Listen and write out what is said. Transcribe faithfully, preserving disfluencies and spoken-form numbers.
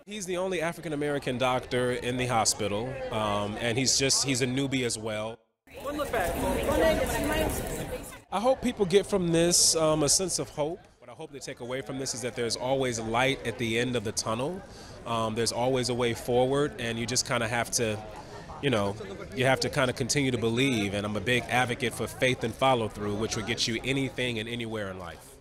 He's the only African-American doctor in the hospital, um, and he's just, he's a newbie as well. One look back. I hope people get from this um, a sense of hope. What I hope they take away from this is that there's always light at the end of the tunnel. Um, there's always a way forward, and you just kind of have to, you know, you have to kind of continue to believe. And I'm a big advocate for faith and follow through, which will get you anything and anywhere in life.